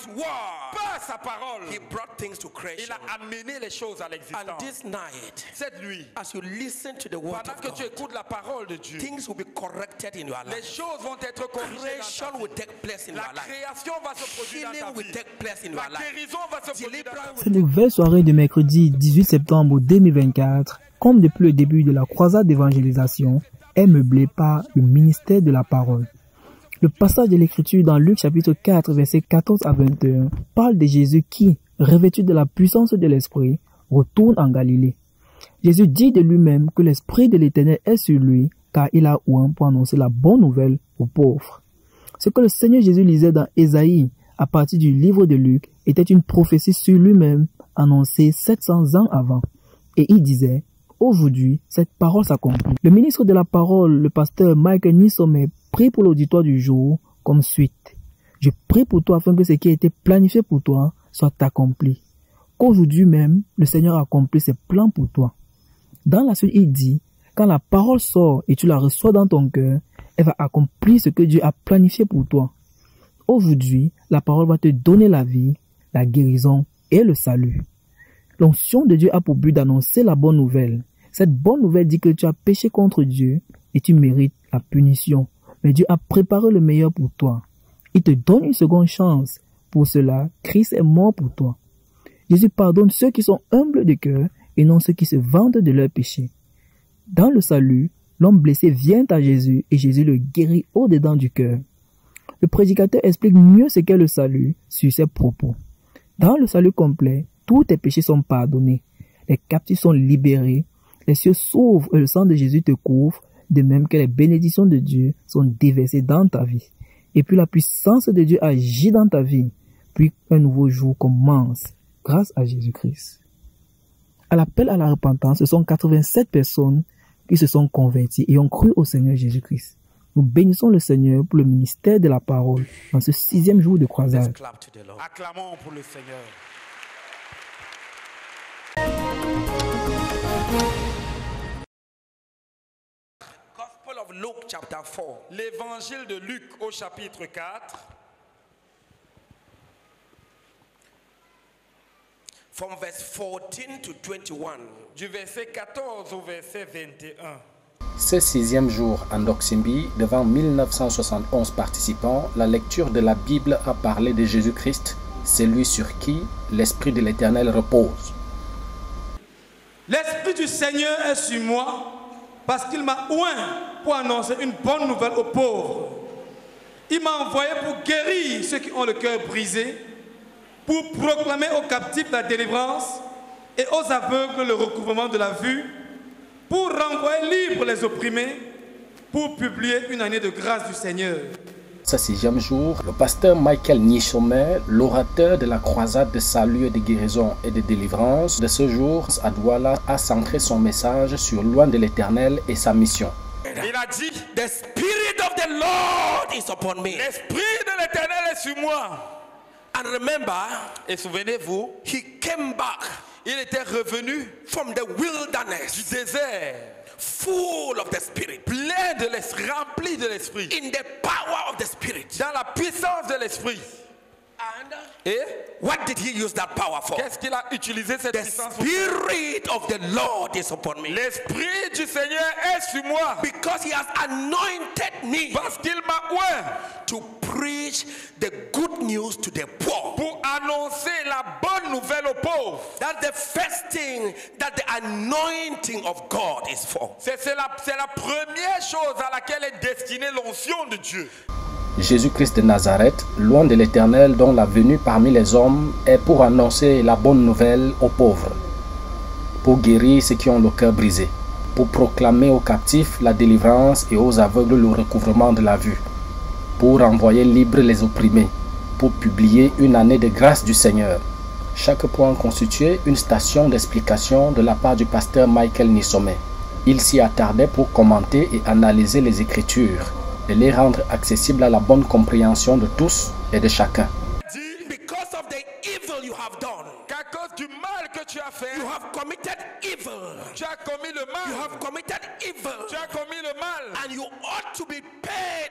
word, par sa parole, he brought things to il creation. a amené les choses à And l'existence. this night, Cette nuit, as you listen to the word pendant of que tu God, écoutes la parole de Dieu, things will be corrected in your les life. choses vont être corrigées Creation dans ta will vie. take place in La your life. création va se produire dans ta Healing will vie. take place in La your life. guérison va se produire dans ta vie. Cette nouvelle soirée de mercredi 18 septembre 2024, comme depuis le début de la croisade d'évangélisation, est meublée par le ministère de la parole. Le passage de l'écriture dans Luc chapitre 4, versets 14 à 21, parle de Jésus qui, revêtu de la puissance de l'Esprit, retourne en Galilée. Jésus dit de lui-même que l'Esprit de l'Éternel est sur lui, car il a oint pour annoncer la bonne nouvelle aux pauvres. Ce que le Seigneur Jésus lisait dans Ésaïe, à partir du livre de Luc, était une prophétie sur lui-même, annoncée 700 ans avant. Et il disait, aujourd'hui, cette parole s'accomplit. Le ministre de la parole, le pasteur Michael Nisomé, prie pour l'auditoire du jour comme suite. Je prie pour toi afin que ce qui a été planifié pour toi soit accompli. Qu'aujourd'hui même, le Seigneur accomplit ses plans pour toi. Dans la suite, il dit, quand la parole sort et tu la reçois dans ton cœur, elle va accomplir ce que Dieu a planifié pour toi. Aujourd'hui, la parole va te donner la vie, la guérison et le salut. L'onction de Dieu a pour but d'annoncer la bonne nouvelle. Cette bonne nouvelle dit que tu as péché contre Dieu et tu mérites la punition. Mais Dieu a préparé le meilleur pour toi. Il te donne une seconde chance. Pour cela, Christ est mort pour toi. Jésus pardonne ceux qui sont humbles de cœur et non ceux qui se vantent de leurs péchés. Dans le salut, l'homme blessé vient à Jésus et Jésus le guérit au-dedans du cœur. Le prédicateur explique mieux ce qu'est le salut sur ses propos. Dans le salut complet, tous tes péchés sont pardonnés. Les captifs sont libérés. Les cieux s'ouvrent et le sang de Jésus te couvre, de même que les bénédictions de Dieu sont déversées dans ta vie. Et puis la puissance de Dieu agit dans ta vie. Puis un nouveau jour commence grâce à Jésus-Christ. À l'appel à la repentance, ce sont 87 personnes qui se sont converties et ont cru au Seigneur Jésus-Christ. Nous bénissons le Seigneur pour le ministère de la parole en ce 6e jour de croisade. Acclamons pour le Seigneur. Gospel of Luke chapter 4. L'évangile de Luc au chapitre 4. From verse 14 to 21. Du verset 14 au verset 21. Ce 6e jour en Doximbi, devant 1971 participants, la lecture de la Bible a parlé de Jésus-Christ, celui sur qui l'Esprit de l'Éternel repose. L'Esprit du Seigneur est sur moi parce qu'il m'a oint pour annoncer une bonne nouvelle aux pauvres. Il m'a envoyé pour guérir ceux qui ont le cœur brisé, pour proclamer aux captifs la délivrance et aux aveugles le recouvrement de la vue, pour renvoyer libres les opprimés, pour publier une année de grâce du Seigneur. Ce 6e jour, le pasteur Michael Nisomé, l'orateur de la croisade de salut et de guérison et de délivrance de ce jour à Douala, a centré son message sur loin de l'Éternel et sa mission. Il a dit, The Spirit of the Lord is upon me. l'Esprit de l'Éternel est sur moi. And remember, Et souvenez-vous, he came back il était revenu from the du wilderness, désert, full of the Spirit, plein de l'esprit, rempli de l'esprit, in the power of the Spirit. dans la puissance de l'esprit. And Et what did he use that power for? qu'est-ce qu'il a utilisé cette The puissance pour? Spirit of the Lord is upon me. L'Esprit du Seigneur est sur moi Because he has anointed me parce qu'il m'a oint to preach the good news to the poor. pour annoncer la bonne nouvelle aux pauvres. That's the first thing that the anointing of God is for. C'est la première chose à laquelle est destinée l'onction de Dieu. Jésus-Christ de Nazareth, loin de l'Éternel dont la venue parmi les hommes est pour annoncer la bonne nouvelle aux pauvres, pour guérir ceux qui ont le cœur brisé, pour proclamer aux captifs la délivrance et aux aveugles le recouvrement de la vue, pour envoyer libres les opprimés, pour publier une année de grâce du Seigneur. Chaque point constituait une station d'explication de la part du pasteur Michael Nisomé. Il s'y attardait pour commenter et analyser les Écritures, et les rendre accessibles à la bonne compréhension de tous et de chacun. Because of the evil you have done, Qu'à cause du mal que tu as fait, you have committed evil. tu as commis le You mal. have committed evil. Tu as commis le mal. And you ought to be paid according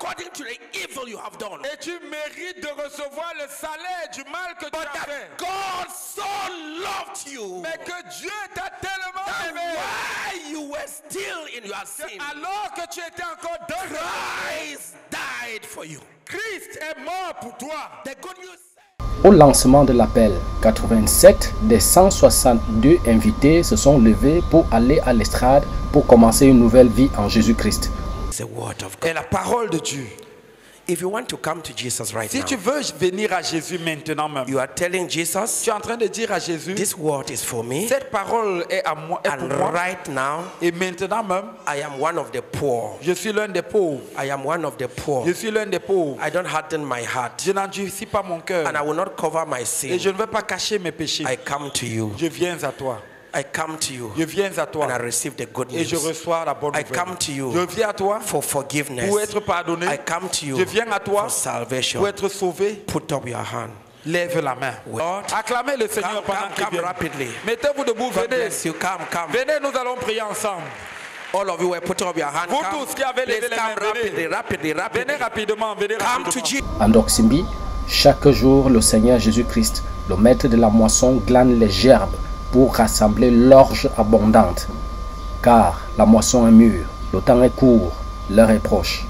according to the evil you have done. Et tu mérites de recevoir le salaire du mal que tu But as fait. that God so loved you Mais que Dieu t'a tellement that aimé. while you were still in your sin, Alors que tu étais encore dans le Christ died for you. Christ est mort pour toi. The good news. Au lancement de l'appel, 87 des 162 invités se sont levés pour aller à l'estrade pour commencer une nouvelle vie en Jésus-Christ. It's the word of Et God. la parole de Dieu. If you want to come to Jesus right Si now, tu veux venir à Jésus maintenant même, you are telling Jesus, tu es en train de dire à Jésus, this word is for me. cette parole est à moi, est pour And moi. right now, Et maintenant même, I am one of the poor. je suis l'un des pauvres. I am one of the poor. Je suis l'un des pauvres. I don't harden my heart. Je n'endurcis pas mon cœur. And I will not cover my Et sin. je ne veux pas cacher mes péchés. I come to you. Je viens à toi. I come to you. Je viens à toi. And I receive the good Et je news. reçois la bonne I nouvelle. come to you Je viens à toi for forgiveness. pour être pardonné. I come to you Je viens à toi for salvation. pour être sauvé. Put up your hand. Lève la main. Lord, Acclamez le Seigneur come, pendant come, qu'il come vient. rapidly. Mettez-vous debout, God venez. bless you. Come, come. Venez, nous allons prier ensemble. All of you were putting up your hand. Vous Come. tous qui avez levé Please les come mains, venez. rapidly. Venez rapidement, venez Come to rapidement. Jesus. En Doximbi, chaque jour, le Seigneur Jésus-Christ, le maître de la moisson, glane les gerbes pour rassembler l'orge abondante. Car la moisson est mûre, le temps est court, l'heure est proche.